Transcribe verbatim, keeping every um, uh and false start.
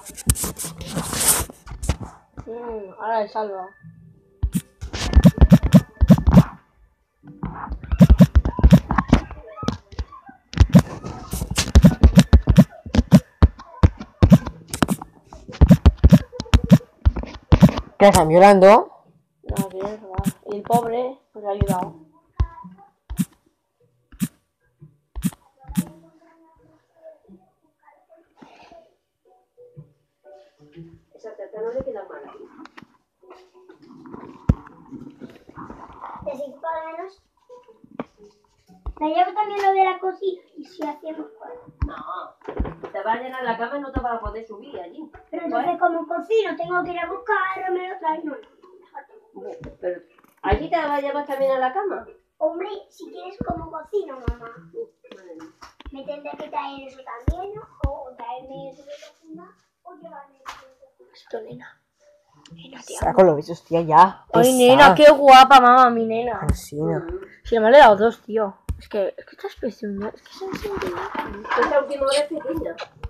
Mm, ahora le salva. ¿Qué están violando? No, bien, y el pobre, pues le ha ayudado. Esa tarta no le queda mala. Necesito para menos. Me llevo también lo de la cocina y si hacemos cosas. No, te vas a llenar la cama y no te vas a poder subir allí. Pero entonces como cocino tengo que ir a buscar, me lo traigo. No, no. Pero, ¿allí te vas a llevar también a la cama? Hombre, si quieres como cocino, mamá. Me tendré que traer eso también, ¿no? O traerme eso de cocina, o llevarme eso de cocina. Esto, nena. Nena, te Saco los besos, tía, ya. Ay, Esa. nena, qué guapa, mamá, mi nena. Cansina. Si me le he dado dos, tío. Es que, es que estás preciosa. Es que son sentimentos. Esta última hora es pequeña.